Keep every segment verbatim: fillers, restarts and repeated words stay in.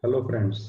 Hello friends,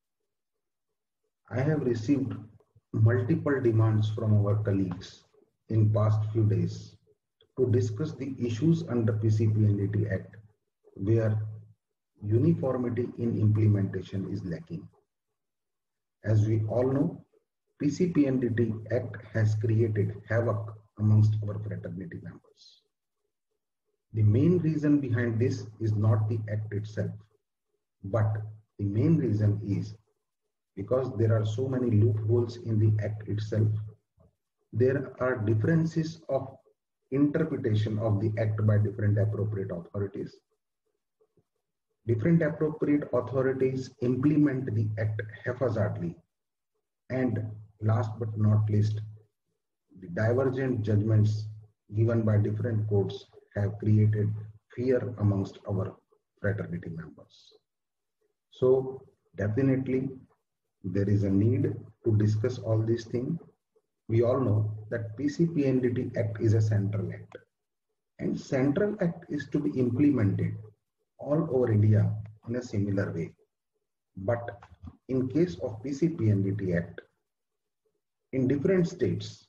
I have received multiple demands from our colleagues in past few days to discuss the issues under P C P N D T Act where uniformity in implementation is lacking. As we all know, P C P N D T Act has created havoc amongst our fraternity members. The main reason behind this is not the act itself, but the main reason is because there are so many loopholes in the act itself. There are differences of interpretation of the act by different appropriate authorities. Different appropriate authorities implement the act haphazardly. And last but not least, the divergent judgments given by different courts have created fear amongst our fraternity members. So definitely, there is a need to discuss all these things. We all know that P C P N D T Act is a central act, and central act is to be implemented all over India in a similar way. But in case of P C P N D T Act, in different states,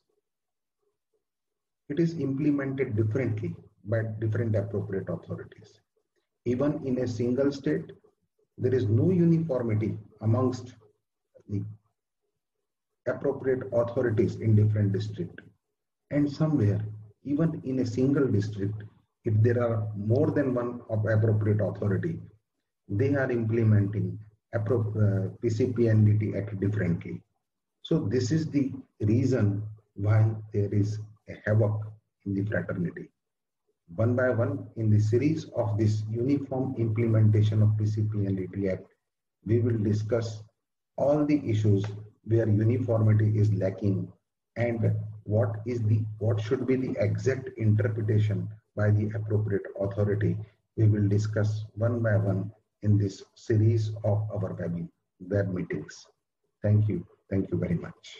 it is implemented differently by different appropriate authorities. Even in a single state, there is no uniformity amongst the appropriate authorities in different districts. And somewhere, even in a single district, if there are more than one of appropriate authority, they are implementing uh, P C P N D T Act differently. So this is the reason why there is a havoc in the fraternity. One by one, in the series of this uniform implementation of P C P N D T Act, we will discuss all the issues where uniformity is lacking and what is the what should be the exact interpretation by the appropriate authority. We will discuss one by one in this series of our web, web meetings. Thank you. Thank you very much.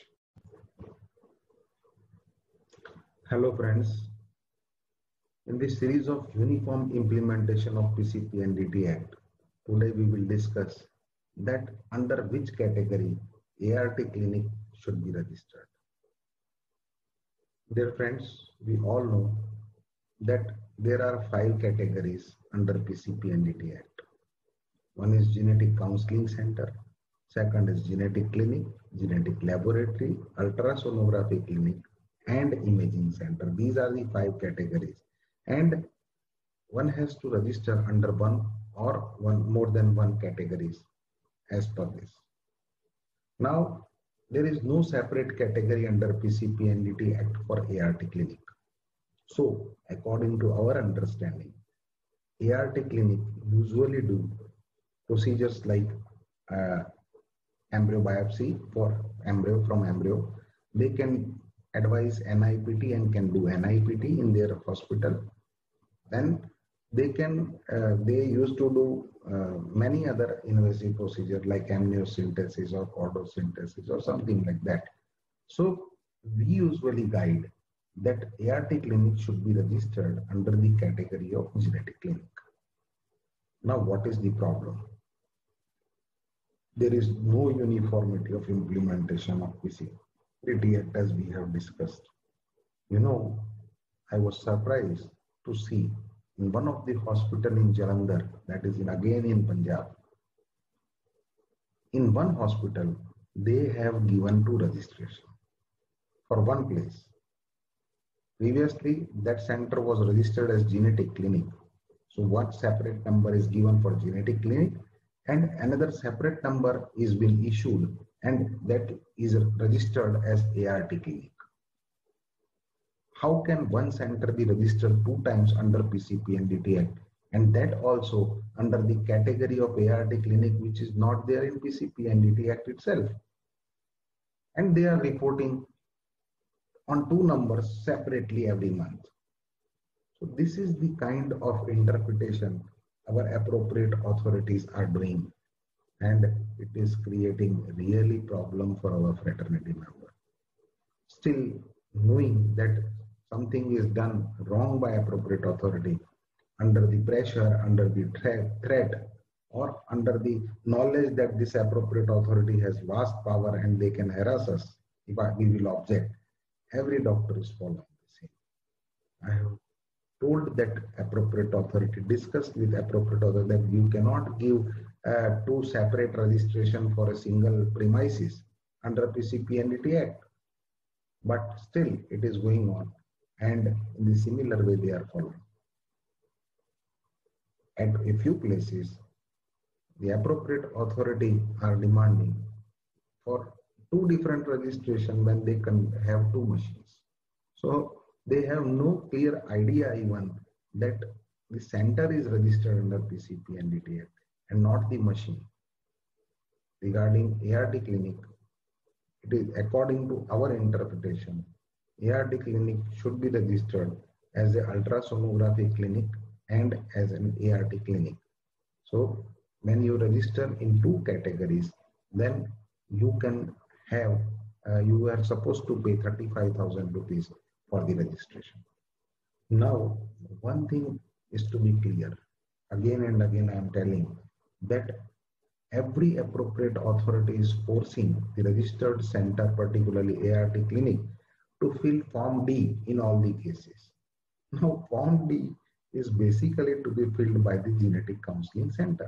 Hello friends. In this series of uniform implementation of P C P N D T Act, today we will discuss that under which category A R T clinic should be registered. Dear friends, we all know that there are five categories under P C P N D T Act. One is genetic counseling center, second is genetic clinic, genetic laboratory, ultrasonography clinic, and imaging center. These are the five categories, and one has to register under one or one more than one categories as per this. Now, there is no separate category under P C P N D T Act for A R T clinic. So, according to our understanding, A R T clinic usually do procedures like uh, embryo biopsy for embryo from embryo. They can advise N I P T and can do N I P T in their hospital. Then they can, uh, they used to do uh, many other invasive procedures like amniocentesis or chordocentesis or something like that. So we usually guide that A R T clinic should be registered under the category of genetic clinic. Now, what is the problem? There is no uniformity of implementation of P C P N D T Act as we have discussed. You know, I was surprised to see in one of the hospital in Jalandhar, that is in again in Punjab, in one hospital, they have given two registration for one place. Previously, that center was registered as genetic clinic. So one separate number is given for genetic clinic and another separate number is being issued and that is registered as A R T clinic. How can one center be registered two times under P C P N D T Act and that also under the category of A R T clinic which is not there in P C P N D T Act itself? And they are reporting on two numbers separately every month. So this is the kind of interpretation our appropriate authorities are doing, and it is creating really problem for our fraternity member. Still, knowing that something is done wrong by appropriate authority, under the pressure, under the threat or under the knowledge that this appropriate authority has vast power and they can harass us if I, we will object, every doctor is following the same. I have told that appropriate authority, discussed with appropriate authority that you cannot give uh, two separate registration for a single premises under P C P N D T Act. But still it is going on, and in the similar way they are following. At a few places, the appropriate authority are demanding for two different registration when they can have two machines. So they have no clear idea even that the center is registered under P C P N D T Act and not the machine. Regarding A R T clinic, it is according to our interpretation, A R T clinic should be registered as an ultrasonography clinic and as an A R T clinic. So when you register in two categories, then you can have, uh, you are supposed to pay thirty-five thousand rupees for the registration. Now, one thing is to be clear. Again and again, I am telling that every appropriate authority is forcing the registered center, particularly A R T clinic, to fill Form D in all the cases. Now, Form D is basically to be filled by the genetic counseling center.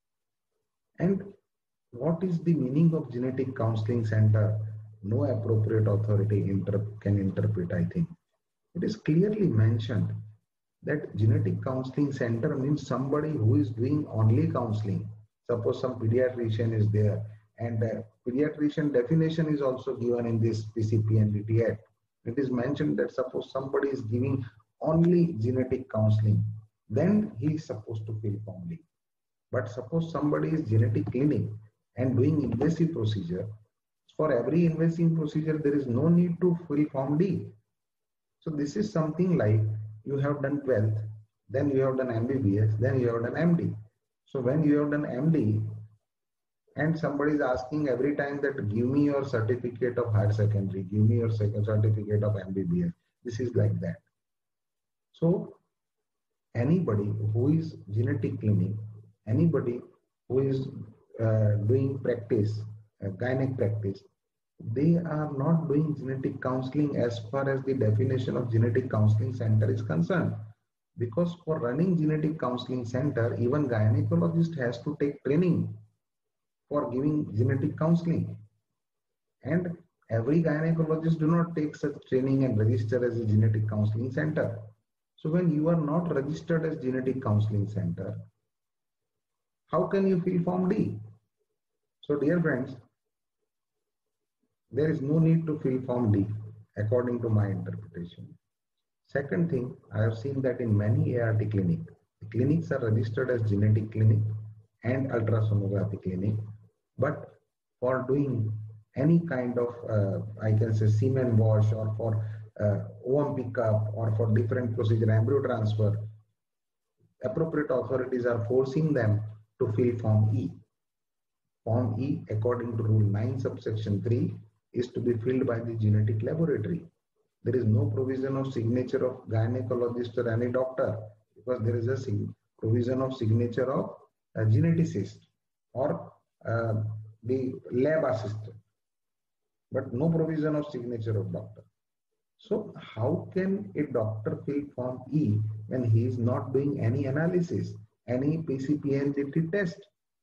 And what is the meaning of genetic counseling center? No appropriate authority inter can interpret, I think. It is clearly mentioned that genetic counseling center means somebody who is doing only counseling. Suppose some pediatrician is there, and uh, pediatrician definition is also given in this P C P N D T Act. It is mentioned that suppose somebody is giving only genetic counseling, then he is supposed to fill Form D. But suppose somebody is genetic clinic and doing invasive procedure, for every invasive procedure there is no need to fill Form D. So this is something like you have done twelfth, then you have done M B B S, then you have done M D. So when you have done M D and somebody is asking every time that give me your certificate of higher secondary, give me your certificate of M B B S, this is like that. So anybody who is genetic clinic, anybody who is uh, doing practice, uh, gynec practice, they are not doing genetic counseling as far as the definition of genetic counseling center is concerned. Because for running genetic counseling center, even gynecologist has to take training for giving genetic counseling. And every gynecologist do not take such training and register as a genetic counseling center. So when you are not registered as genetic counseling center, how can you fill Form D? So dear friends, there is no need to fill Form D according to my interpretation. Second thing, I have seen that in many A R T clinics, the clinics are registered as genetic clinic and ultrasonography clinic, but for doing any kind of, uh, I can say semen wash or for uh, O M pickup or for different procedure, embryo transfer, appropriate authorities are forcing them to fill Form E. Form E, according to Rule nine subsection three, is to be filled by the genetic laboratory. There is no provision of signature of gynecologist or any doctor, because there is a provision of signature of a geneticist or uh, the lab assistant, but no provision of signature of doctor. So how can a doctor fill Form E when he is not doing any analysis, any P C P N D T test?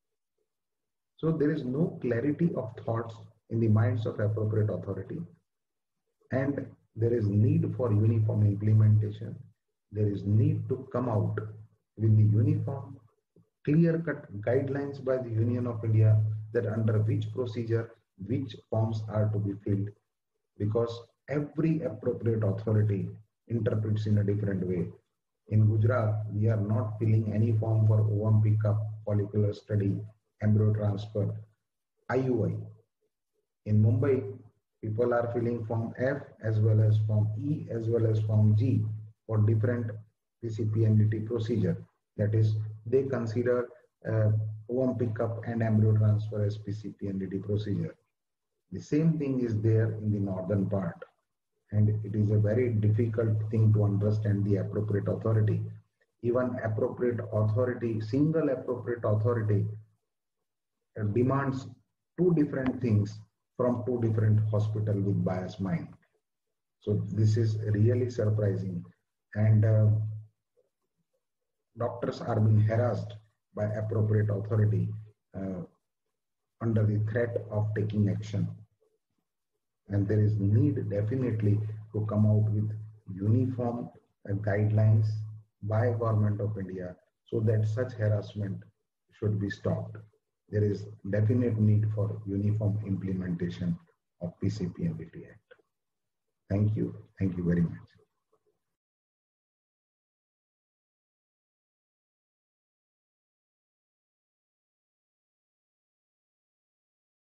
So there is no clarity of thoughts in the minds of appropriate authority, and there is need for uniform implementation. There is need to come out with the uniform, clear-cut guidelines by the Union of India that under which procedure, which forms are to be filled, because every appropriate authority interprets in a different way. In Gujarat, we are not filling any form for O M pickup, follicular study, embryo transfer, I U I. In Mumbai, people are filling Form F as well as Form E as well as Form G for different P C P N D T procedure. That is, they consider uh, O M pickup and embryo transfer as P C P N D T procedure. The same thing is there in the northern part, and it is a very difficult thing to understand the appropriate authority. even appropriate authority, single appropriate authority uh, demands two different things from two different hospital with biased mind. So this is really surprising, and uh, doctors are being harassed by appropriate authority uh, under the threat of taking action. And there is need definitely to come out with uniform uh, guidelines by Government of India so that such harassment should be stopped. There is definite need for uniform implementation of P C P M B T Act. Thank you. Thank you very much.